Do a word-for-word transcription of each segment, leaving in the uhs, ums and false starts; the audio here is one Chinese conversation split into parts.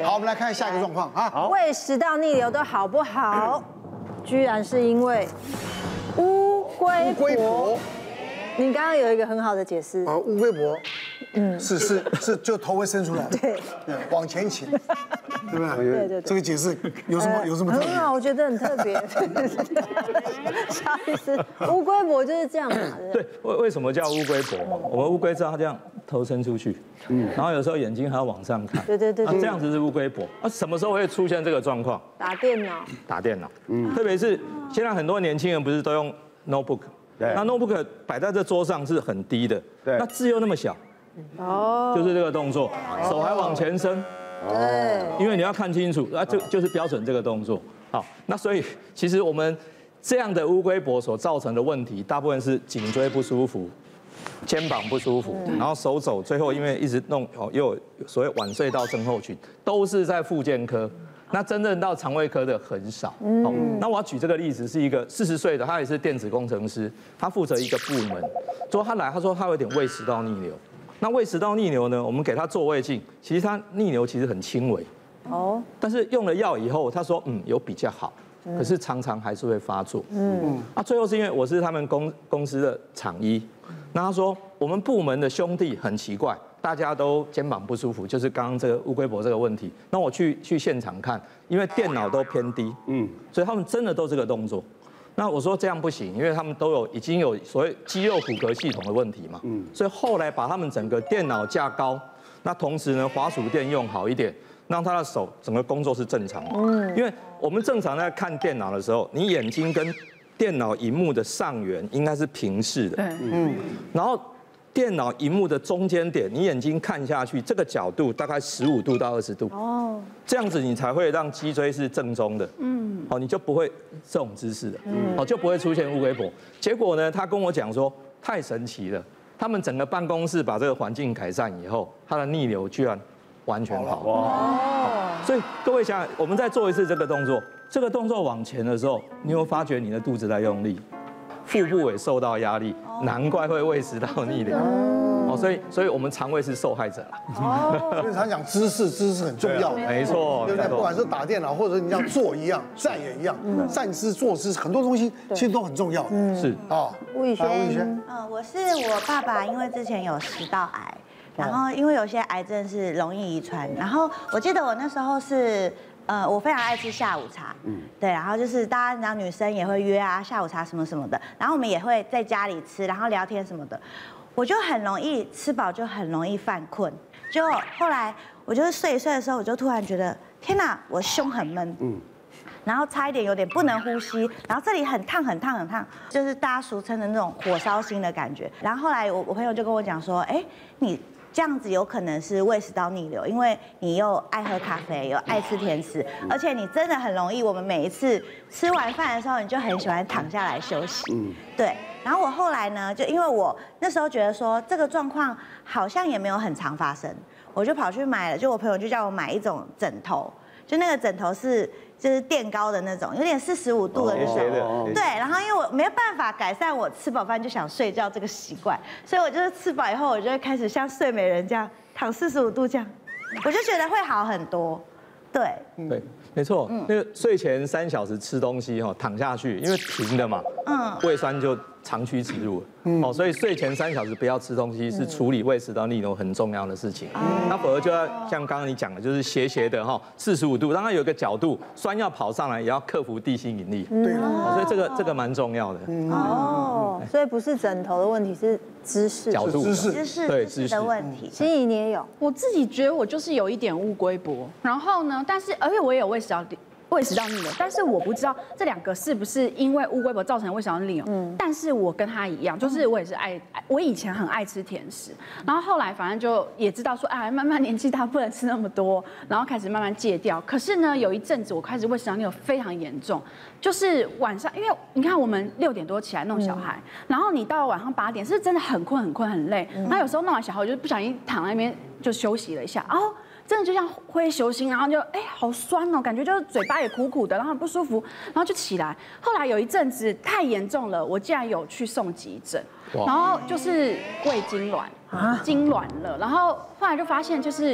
好，我们来看下一个状况啊。 胃食道逆流的好不好？居然是因为乌龟龟脖。 脖你刚刚有一个很好的解释。 啊，乌龟脖，嗯，是是是，就头会伸出来， 对， 往前倾，对不对？ 对对对。 这个解释有什么有什么特别？ 很好，我觉得很特别。啥意思？乌龟脖就是这样嘛。 对，为为什么叫乌龟脖？我们乌龟知道它这样头伸出去，嗯，然后有时候眼睛还要往上看。 对对对。 那这样子是乌龟脖。那什么时候会出现这个状况？ 打电脑。 打电脑，嗯，特别是现在很多年轻人不是都用 notebook。那 notebook 摆在这桌上是很低的， 对， 那字又那么小，哦，就是这个动作，手还往前伸， 对， 因为你要看清楚，啊，就就是标准这个动作。好，那所以其实我们这样的乌龟脖所造成的问题，大部分是颈椎不舒服、肩膀不舒服，然后手肘最后因为一直弄哦，又有所谓晚睡到症候群，都是在复健科。那真正到肠胃科的很少。哦，那我要举这个例子，是一个四十岁的，他也是电子工程师，他负责一个部门。之后他来，他说他有点胃食道逆流。那胃食道逆流呢，我们给他做胃镜，其实他逆流其实很轻微。哦。但是用了药以后，他说嗯有比较好，可是常常还是会发作。嗯。那最后是因为我是他们公公司的厂医，那他说我们部门的兄弟很奇怪。大家都肩膀不舒服，就是刚刚这个乌龟脖这个问题。那我去去现场看，因为电脑都偏低，嗯，所以他们真的都这个动作。那我说这样不行，因为他们都有已经有所谓肌肉骨骼系统的问题嘛，嗯，所以后来把他们整个电脑架高，那同时呢滑鼠垫用好一点，让他的手整个工作是正常的，嗯，因为我们正常在看电脑的时候，你眼睛跟电脑荧幕的上缘应该是平视的，嗯，然后。电脑荧幕的中间点，你眼睛看下去，这个角度大概十五度到二十度，哦，这样子你才会让脊椎是正中的，嗯，好，你就不会这种姿势的，嗯，好，就不会出现乌龟脖。结果呢，他跟我讲说，太神奇了，他们整个办公室把这个环境改善以后，他的逆流居然完全好，哇！所以各位想想，我们再做一次这个动作，这个动作往前的时候，你会发觉你的肚子在用力。腹部也受到压力，难怪会胃食道逆流。哦，所以所以我们肠胃是受害者啦。 哦，所以常讲姿势，姿势很重要。 没错， 对不对？不管是打电脑，或者你像坐一样，站也一样，站姿、坐姿，很多东西其实都很重要。 是啊， 吴宇轩， 吴宇轩， 嗯，我是我爸爸，因为之前有食道癌，然后因为有些癌症是容易遗传，然后我记得我那时候是。呃，我非常爱吃下午茶，嗯，对，然后就是大家，然后女生也会约啊，下午茶什么什么的，然后我们也会在家里吃，然后聊天什么的，我就很容易吃饱就很容易犯困，就后来我就是睡一睡的时候，我就突然觉得天哪，我胸很闷，嗯，然后差一点有点不能呼吸，然后这里很烫很烫很烫，就是大家俗称的那种火烧心的感觉，然后后来我我朋友就跟我讲说，哎，你。这样子有可能是胃食道逆流，因为你又爱喝咖啡，又爱吃甜食，而且你真的很容易，我们每一次吃完饭的时候，你就很喜欢躺下来休息。嗯，对。然后我后来呢，就因为我那时候觉得说这个状况好像也没有很常发生，我就跑去买了，就我朋友就叫我买一种枕头，就那个枕头是。就是垫高的那种，有点四十五度的那种。对，然后因为我没有办法改善我吃饱饭就想睡觉这个习惯，所以我就是吃饱以后，我就会开始像睡美人这样躺四十五度这样，我就觉得会好很多。对， 对，没错。那个睡前三小时吃东西哈，躺下去，因为平的嘛，嗯，胃酸就长驱直入。哦，所以睡前三小时不要吃东西，是处理胃食道逆流很重要的事情。那否则就要像刚刚你讲的，就是斜斜的哈，四十五度，让它有一个角度，酸要跑上来，也要克服地心引力。对，所以这个这个蛮重要的。 哦，所以不是枕头的问题，是姿势、 角度、 姿势、 姿势对姿势的问题。 心怡你也有， 我自己觉得我就是有一点乌龟脖，然后呢，但是而且我也有胃食道胃食道逆流，但是我不知道这两个是不是因为乌龟脖造成的胃食道逆流。嗯，但是我跟他一样，就是我也是爱，我以前很爱吃甜食，然后后来反正就也知道说，哎，慢慢年纪大不能吃那么多，然后开始慢慢戒掉。可是呢，有一阵子我开始胃食道逆流非常严重，就是晚上，因为你看我们六点多起来弄小孩，然后你到晚上八点是真的很困很困很累，然后有时候弄完小孩，我就不小心躺在那边就休息了一下，然后。真的就像灰球心，然后就哎好酸哦，感觉就是嘴巴也苦苦的，然后很不舒服，然后就起来。后来有一阵子太严重了，我竟然有去送急诊，然后就是胃痉挛啊，痉挛了，然后后来就发现就是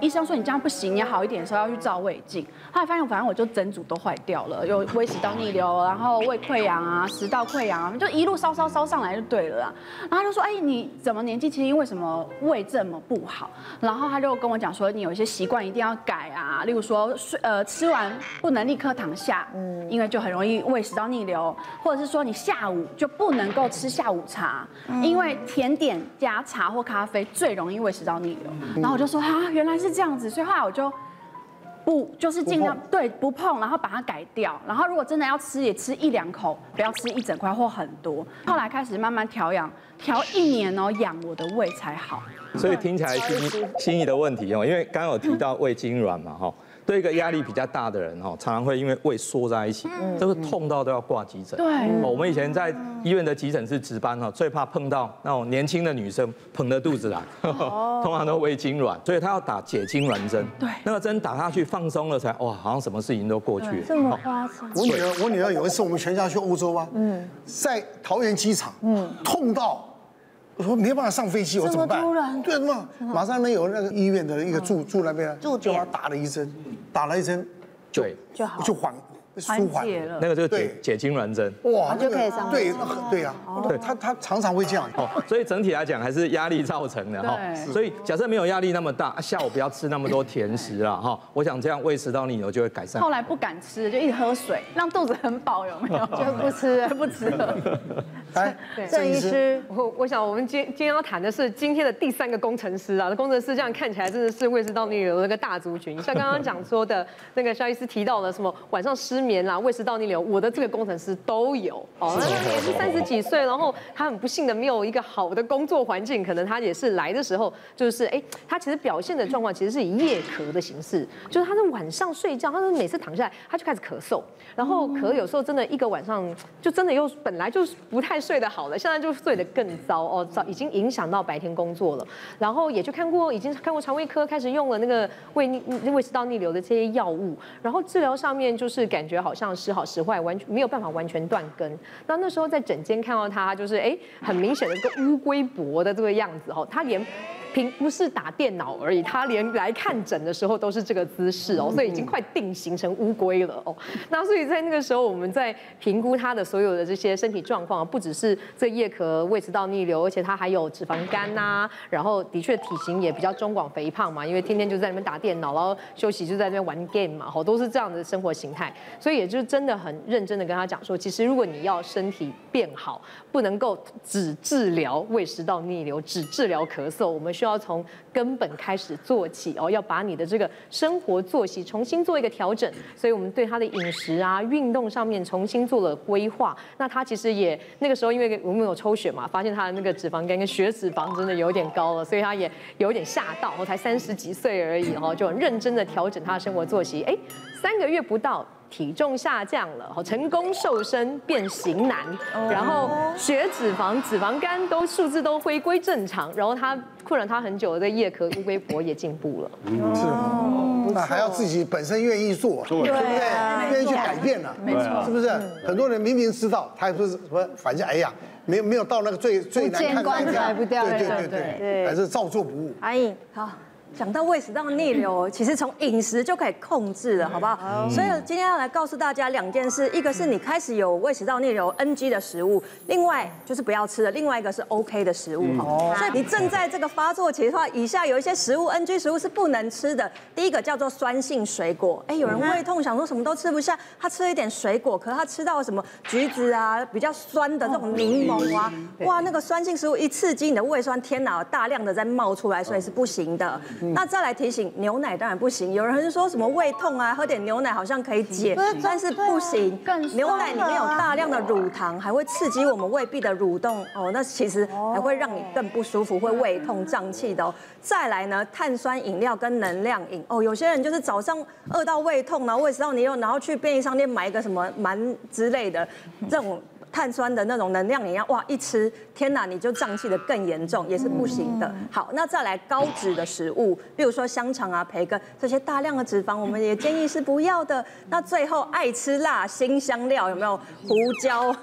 医生说你这样不行，你要好一点的时候要去照胃镜。后来发现，反正我就整组都坏掉了，有胃食道逆流，然后胃溃疡啊、食道溃疡啊，就一路烧烧烧上来就对了啦。然后他就说，哎，你怎么年纪轻轻，为什么胃这么不好？然后他就跟我讲说，你有一些习惯一定要改啊，例如说睡呃吃完不能立刻躺下，嗯，因为就很容易胃食道逆流，或者是说你下午就不能够吃下午茶，因为甜点加茶或咖啡最容易胃食道逆流。然后我就说啊，原来是这样子，所以后来我就。不，就是尽量对不碰，然后把它改掉。然后如果真的要吃，也吃一两口，不要吃一整块或很多。后来开始慢慢调养，调一年哦，养我的胃才好。 所以听起来心心怡的问题哦，因为刚刚有提到胃痉挛嘛哈。对一个压力比较大的人哈，常常会因为胃缩在一起，这个痛到都要挂急诊。 对， 我们以前在医院的急诊室值班哈，最怕碰到那种年轻的女生捧着肚子来，通常都胃痉挛，所以她要打解痉挛针。 对， 那个针打下去放松了才哇，好像什么事情都过去了。 这么夸张？ 我女儿，我女儿有一次我们全家去欧洲啊，嗯，在桃园机场，嗯，痛到。我说没办法上飞机，我怎么办？对嘛，马上呢有那个医院的一个驻驻那边， 驻就把打了一针，打了一针， 对， 就好， 就缓舒缓了。 那个就是解解痉挛针， 哇， 就可以上对对呀，对他他常常会这样。 哦，所以整体来讲还是压力造成的哈。所以假设没有压力那么大，下午不要吃那么多甜食啦哈。我想这样胃食道逆流就会改善。 后来不敢吃，就一直喝水，让肚子很饱，有没有？就不吃不吃了。 来， 郑医师， 我我想我们今今天要谈的是今天的第三个工程师啊，工程师这样看起来真的是胃食道逆流的那个大族群。像刚刚讲说的那个肖医师提到的什么晚上失眠啦、胃食道逆流，我的这个工程师都有哦。那也是三十几岁，然后他很不幸的没有一个好的工作环境，可能他也是来的时候就是哎，他其实表现的状况其实是以夜咳的形式，就是他是晚上睡觉，他是每次躺下来他就开始咳嗽，然后咳有时候真的一个晚上就真的又本来就不太睡得好了，现在就睡得更糟哦，早已经影响到白天工作了。然后也去看过，已经看过肠胃科，开始用了那个胃逆胃食道逆流的这些药物，然后治疗上面就是感觉好像时好时坏，完全没有办法完全断根。那那时候在诊间看到他，就是哎，很明显的一个乌龟脖的这个样子哦，他连。平不是打电脑而已，他连来看诊的时候都是这个姿势哦，所以已经快定型成乌龟了哦。那所以在那个时候，我们在评估他的所有的这些身体状况，不只是这夜咳、胃食道逆流，而且他还有脂肪肝呐、啊，然后的确体型也比较中广肥胖嘛，因为天天就在那边打电脑，然后休息就在那边玩 game 嘛，好，都是这样的生活形态。所以也就真的很认真的跟他讲说，其实如果你要身体变好，不能够只治疗胃食道逆流，只治疗咳嗽，我们需要从根本开始做起哦，要把你的这个生活作息重新做一个调整。所以我们对他的饮食啊、运动上面重新做了规划。那他其实也那个时候，因为我们有抽血嘛，发现他的那个脂肪肝跟血脂肪真的有点高了，所以他也有点吓到，我才三十几岁而已哦，就很认真的调整他的生活作息。哎，三个月不到。体重下降了，成功瘦身变型男，然后血脂肪、脂肪肝都数字都回归正常，然后他困扰他很久的夜咳、乌龟脖也进步了。 是哦，那还要自己本身愿意做，对不对？愿意去改变了， 没错， 是不是？很多人明明知道，他还不是什么，反正哎呀，没有没有到那个最最难看的那个， 改不掉， 对对对对，还是照做不误。 阿姨好。讲到胃食道逆流，其实从饮食就可以控制了，好不好？所以今天要来告诉大家两件事，一个是你开始有胃食道逆流 N G 的食物，另外就是不要吃的，另外一个是 OK 的食物哈。所以你正在这个发作期的话，以下有一些食物 N G 食物是不能吃的。第一个叫做酸性水果，哎，有人胃痛想说什么都吃不下，他吃了一点水果，可是他吃到什么橘子啊，比较酸的这种柠檬啊，哇，那个酸性食物一刺激你的胃酸，天哪，大量的在冒出来，所以是不行的。那再来提醒，牛奶当然不行。有人是说什么胃痛啊，喝点牛奶好像可以解，但是不行。牛奶里面有大量的乳糖，还会刺激我们胃壁的蠕动哦，那其实还会让你更不舒服，会胃痛胀气的哦。再来呢，碳酸饮料跟能量饮哦，有些人就是早上饿到胃痛，然后胃食道逆流，然后去便利商店买一个什么蛮之类的这种。碳酸的那种能量饮料，哇，一吃，天哪，你就胀气的更严重，也是不行的。好，那再来高脂的食物，比如说香肠啊、培根这些大量的脂肪，我们也建议是不要的。那最后爱吃辣、辛香料有没有？胡椒啊、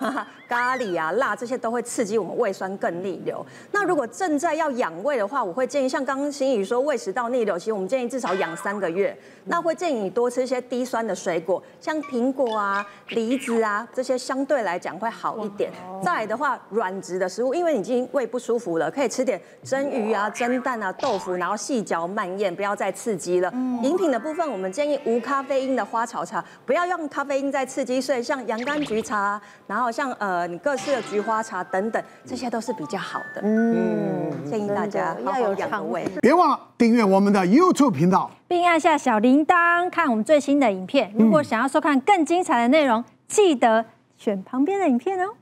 咖喱啊、辣这些都会刺激我们胃酸更逆流。那如果正在要养胃的话，我会建议像刚刚心怡说胃食道逆流，其实我们建议至少养三个月。那会建议你多吃一些低酸的水果，像苹果啊、梨子啊这些，相对来讲会好一点。再来的话，软质的食物，因为你已经胃不舒服了，可以吃点蒸鱼啊、蒸蛋啊、豆腐，然后细嚼慢咽，不要再刺激了。饮品的部分，我们建议无咖啡因的花草茶，不要用咖啡因再刺激，所以像洋甘菊茶，然后像呃你各式的菊花茶等等，这些都是比较好的。嗯，建议大家好好养个胃。 别忘了订阅我们的 YouTube 频道， 并按下小铃铛看我们最新的影片。如果想要收看更精彩的内容，记得选旁边的影片哦。